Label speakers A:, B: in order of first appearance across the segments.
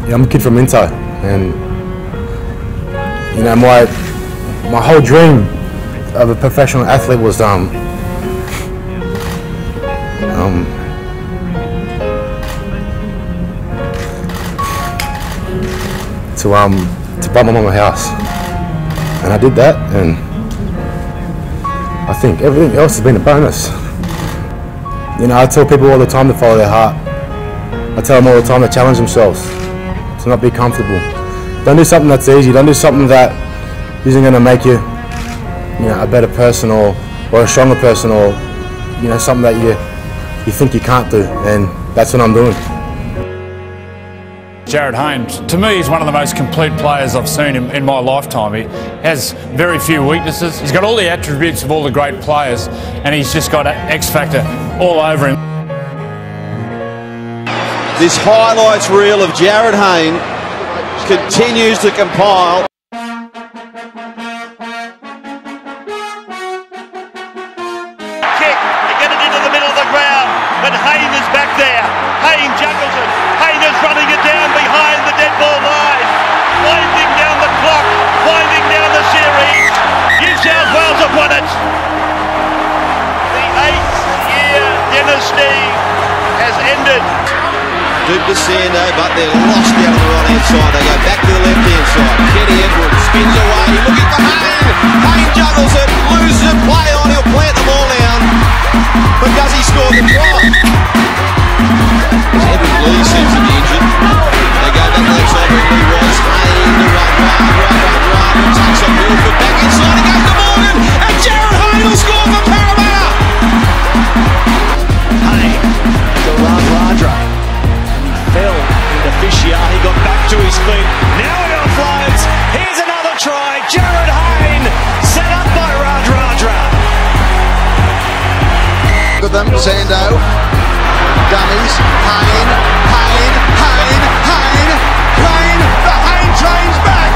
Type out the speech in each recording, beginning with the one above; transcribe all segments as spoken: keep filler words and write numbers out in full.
A: Yeah, I'm a kid from Minto, and you know my my whole dream of a professional athlete was um um to um to buy my mum a house, and I did that, and I think everything else has been a bonus. You know, I tell people all the time to follow their heart. I tell them all the time to challenge themselves, to not be comfortable. Don't do something that's easy. Don't do something that isn't going to make you, you know, a better person or or a stronger person, or you know, something that you you think you can't do. And that's what I'm doing.
B: Jarryd Hayne, to me, is one of the most complete players I've seen in, in my lifetime. He has very few weaknesses. He's got all the attributes of all the great players, and he's just got an X factor all over him.
C: This highlights reel of Jarryd Hayne continues to compile.
D: Kick, they get it into the middle of the ground, but Hayne is back there. Hayne juggles it. Hayne is running it down behind the dead ball line. Winding down the clock, winding down the series. New South Wales have won it. The eighth year dynasty has ended.
C: Good to Sando, but they're lost down on the right hand side. They go back to the left hand side. Kenny Edwards spins away, looking for Hayne. Hayne juggles it, loses it, play on, he'll plant the ball down. But does he score the try? Evan Lee seems to be injured. They go back to the left side where Lee was. Hayne to run, run, run, run, run. Takes on Milford, back inside, he goes to Morgan. And Jarryd Hayne will score for Parramatta.
D: Hayne to run, Radra. Fell into Fisher, he got back to his feet. Now he offloads. Here's another try. Jarryd Hayne set up by Radra.
C: Look at them, Sando. Dummies, Hayne, Hayne, Hayne, Hayne, Hayne, the Hayne train's back!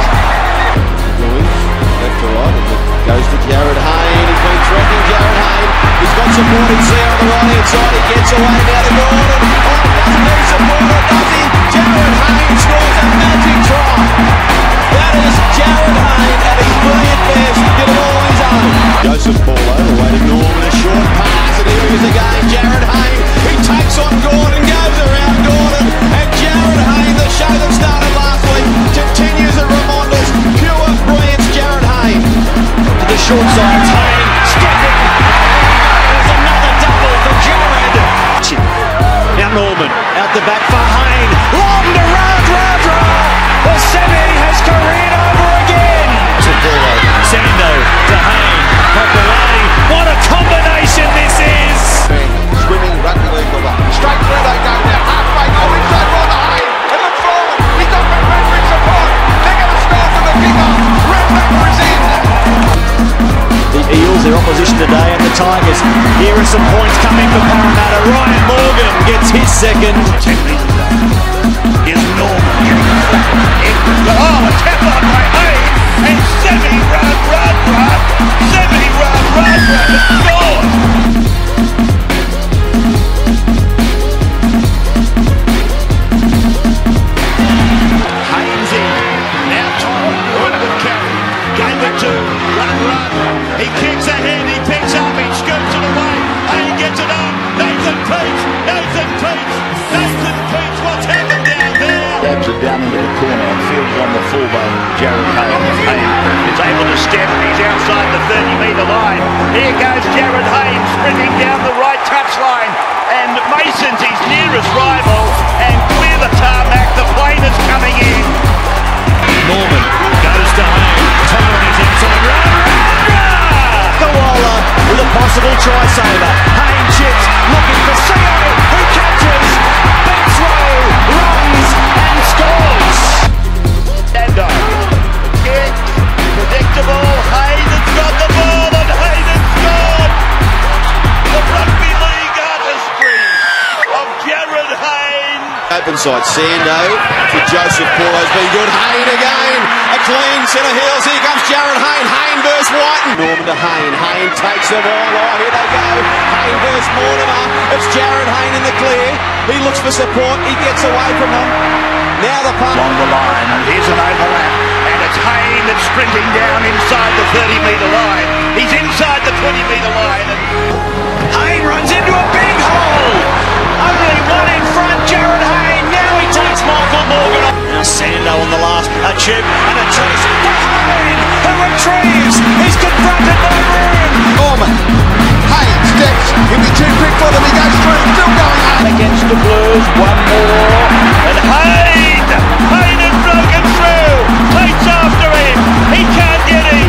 C: Left to right, it goes to Jarryd Hayne, he's been threatening Jarryd Hayne, he's got supporters there on the right hand side, he gets away now to Gordon, oh, doesn't need support, does he? Jarryd Hayne scores a magic try! That is Jarryd Hayne at his brilliant best, did it all on his own. Joseph Paulo, away to Norman, a short pass, and here he is again, Jarryd Hayne. He takes on Gordon, goes around Gordon, and Jarryd Hayne, the show that started last week, continues at Ramondas. Pure brilliance, Jarryd Hayne. To the short side, it's Hayne, stepping. There's another double for Jarryd. Now Norman, out the back for Hayne. Long to Radra. The semi has careered over again. Sando to Hayne, Popolani. What a combination this is. Swimming rugby league over. Straight through they go now. Halfway. Oh, inside for the Hayne. It looks forward. He's got back referee support. They're going to score for the kick-off. Red Backer is in.
D: The Eels, their opposition today, and the Tigers. Here are some points coming for Parramatta. Ryan Morgan gets his second. Ten metres up. Here's Norman. Oh, a tap on by Hayne. And semi run, run, run. Semi run, run, run. It's scored. Haynes in. Now Tom. Good carry. Gave it to Run, Run. He kicks ahead. He picks up. He scoops it away. Hayne gets it on. Nathan Peach. Nathan Peach. Nathan Peach. What's happened down there? Dabs it down into the corner and fields on the fullback. Jarryd Hayne. Hayne is able to step. He's outside the thirty metre line. Here goes Jarryd Hayne sprinting down the right touchline. And Mason's his nearest rival. And clear the tarmac. The plane is coming in. Norman goes to Hayne. Tyron is inside. Run, run, run! Koala with a possible try saver. Hayne chips, looking for C O, who catches. Backs row, runs and scores. Dando. Kick. Predictable. Hayne has got the ball and Hayne has scored. The rugby league artistry of Jarryd Hayne.
C: Open side, Sando to Joseph Paulo's been good. Hayne again. clean set of heels. Here comes Jarryd Hayne. Hayne versus Whiten. Norman to Hayne. Hayne takes them all. Oh, here they go. Hayne versus Mortimer. It's Jarryd Hayne in the clear. He looks for support. He gets away from them. Now the punt.
D: Along the line, and here's an overlap. And it's Hayne that's sprinting down inside the thirty metre line. He's inside the twenty metre line. And Hayne runs into a big hole. Only one in front, Jarryd Hayne. Now he takes Michael Morgan off. Now Sando on the last, a chip and a chase for Hayne, who retrieves. He's confronted by Room.
C: Norman. Hayne steps. He'll be too quick for them. He goes through. Still going Hayne.
D: Against the Blues, one more. And Hayne! Hayne has broken through. Takes after him. He can't get him.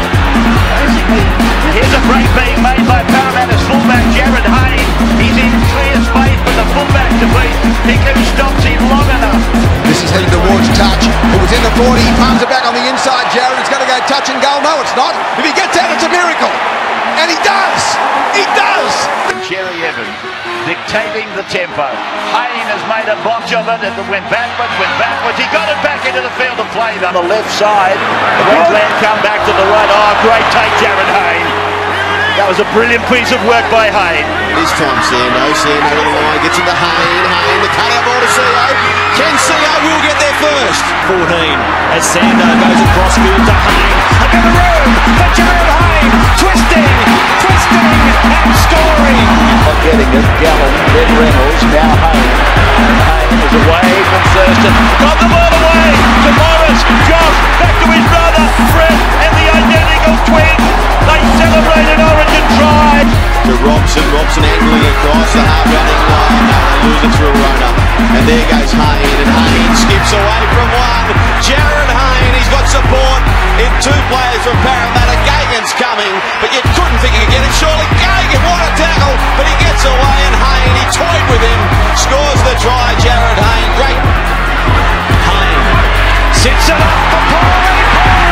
D: Here's a break being made by Parramatta's fullback, Jarryd Hayne. He's in clear space for the fullback to beat. Hickam stops him long enough.
C: This is headed towards touch. It was in the forty. He palms it back on the inside. Jarryd is going to go touch and goal. No, it's not. If he gets out, it's a miracle. And he does. He does.
D: Cherry Evans dictating the tempo. Hayne has made a botch of it. It went backwards, went backwards. He got it back into the field of play on the left side. The Queensland come back to the right. Oh, great take, Jarryd Hayne. That was a brilliant piece of work by Hayne.
C: This time Sando. Sando to the line. Gets into Hayne. Hayne. The cut out ball to C O. Ken C O will get there first.
E: fourteen as Sando goes across field to Hayne. A bit of room for Jarryd Hayne. Twisting, twisting and scoring.
D: Not getting it. Gallen, then Reynolds, now Hayne. Hayne is away from Thurston. Got the ball away to Morris. Josh back to his brother Fred and the identical twins. They celebrated Origin try.
C: To Robson. Robson angling across the half running line. No, they lose it through Rona. And there goes Hayne. And Hayne skips away from one. Jarryd Hayne. He's got support in two players from Parramatta. Gagan's coming, but you couldn't think he could get it. Surely Gagan, what a tackle, but he gets away, and Hayne, he toyed with him, scores the try. Jarryd Hayne, great.
E: Hayne sits it up for Paulie.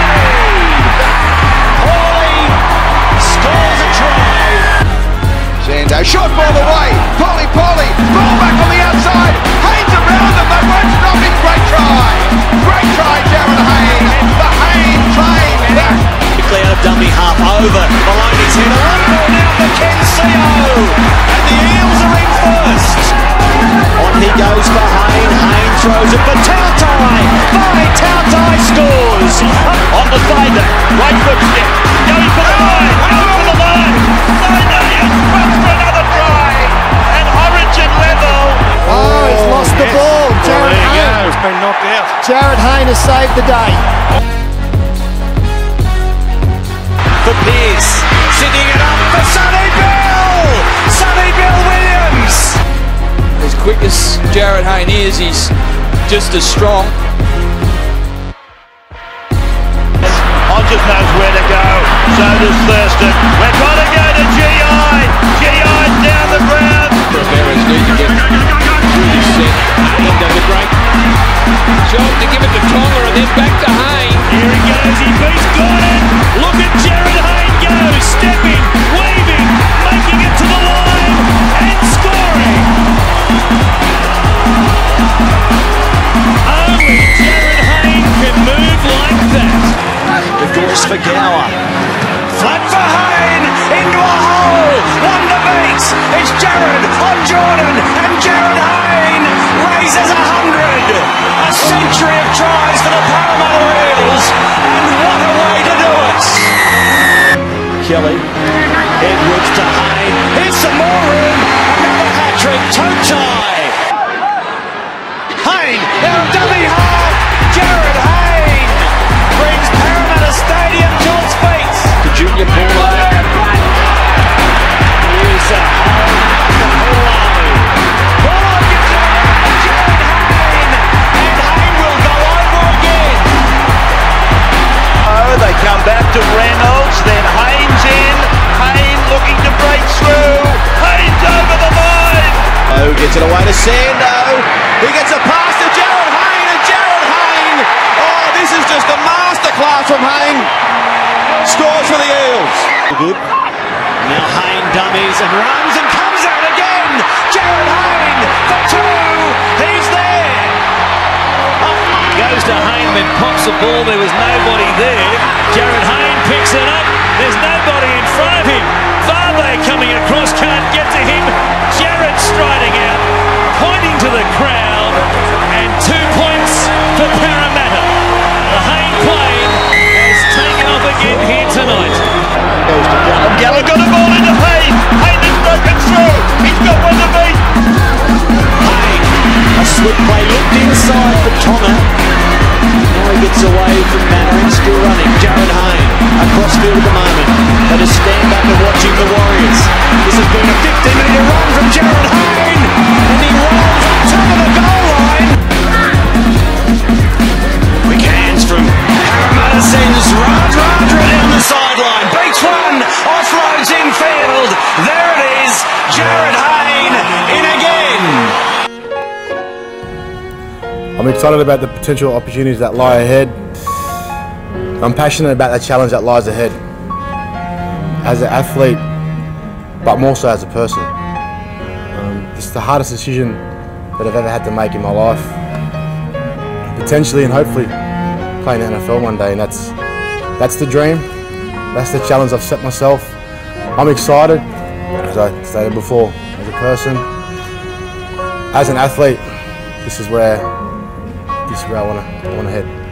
E: Paulie scores a try.
C: Sando, short ball away. Paulie, Paulie, ball back on the outside. Hayne's around them, they won't stop him. Great try. Great try, Jarryd Hayne. The Hayne train.
E: Quickly out of dummy half over. Maloney's hit a one ball now for Ken C O. And the Eels are in first. On he goes for Hayne. Hayne throws it for Tautai. By Tautai scores.
D: On the Fader, right foot step, going for the line, going for the line. Fader is runs for another try, and Origin level.
F: Oh, he's lost the ball. Jarryd Hayne.
B: It's been knocked out.
F: Jarryd Hayne has saved the day.
E: For Pearce. Sitting it up for Sonny Bill. Sonny Bill Williams.
G: As quick as Jarryd Hayne is, he's just as strong.
D: Hodges knows where to go, so does Thurston. We're going to go to G I. G I's down the ground.
G: Rivera's need to get through this set. Hayne does a great job to give it to Tonga and then back to Hayne.
E: Here he goes. He beats Gordon. Look at Jarryd Hayne go. Stepping, waving, making it to the line and scoring. Only Jarryd Hayne can move like that. The course for Gower. Flat for Hayne. Into a hole. One to beat. It's Jarryd on Jordan. And Jarryd Hayne raises a hundred. A century of tries for the Parramatta Eels. And what a way to do it. Kelly. Edwards to Hayne. Here's some more room. Another hat-trick. Toe tie. Hayne. Now dummy half. Jarryd Hayne brings Parramatta Stadium to its feet. To Junior Paulo. Here's a hole for Paulo. Paulo gives it over to Jarryd Hayne. And Hayne will go over again.
D: Oh, they come back to Reynolds, then Hayne's in. Hayne looking to break through. Hayne's over the line.
C: Oh, gets it away to Sando. He gets a pass to Jarryd Hayne, and Jarryd Hayne. Oh, this is just a masterclass from Hayne. Scores for the Eels.
E: Good. Now Hayne dummies and runs and comes out again. Jarryd Hayne for two. He's there. Up goes to Hayne, then pops the ball. There was nobody there. Jarryd Hayne picks it up. There's nobody in front of him. Varve coming across, can't get to him. Jarryd striding out, pointing to the crowd, and two points for Parramatta. The Hayne plane has taken off again here tonight.
C: Goes to Gallup.
D: Gallup got a ball into Hayne. Hayne has broken through. He's got one to beat.
C: Hayne, a slip play looked inside for Tonga. Now he gets away from Mannering, still running. Jarryd Hayne across field at the moment. They just stand back and watching the Warriors. This has been a fifty metre run from Jarryd Hayne, and he rolls on top of the goal line. Quick hands from Parramatta sends Raj Radra down the sideline. Beats one, offloads infield. There it is, Jarryd Hayne in again.
A: I'm excited about the potential opportunities that lie ahead. I'm passionate about the challenge that lies ahead. As an athlete, but more so as a person. Um, it's the hardest decision that I've ever had to make in my life. Potentially and hopefully playing N F L one day, and that's that's the dream. That's the challenge I've set myself. I'm excited, as I stated before, as a person. As an athlete, this is where this is where I want to I want to head.